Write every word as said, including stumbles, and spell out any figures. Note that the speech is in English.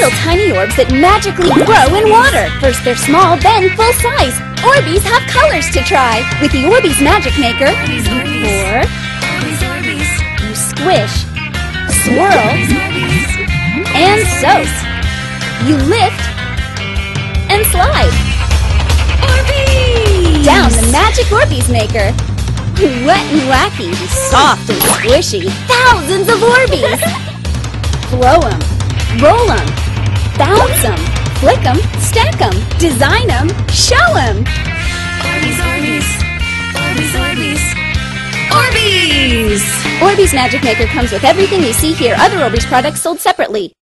little tiny orbs that magically grow in water. First they're small, then full size. Orbeez have colors to try. With the Orbeez Magic Maker, you pour, you squish, swirl, and soak. You lift and slide. Orbeez! Down the magic Orbeez Maker. Wet and wacky, soft and squishy. Thousands of Orbeez. Blow 'em, roll 'em, bounce 'em, flick 'em, stack 'em, design 'em, show 'em. Orbeez, Orbeez, Orbeez, Orbeez, Orbeez! Orbeez Magic Maker comes with everything you see here. Other Orbeez products sold separately.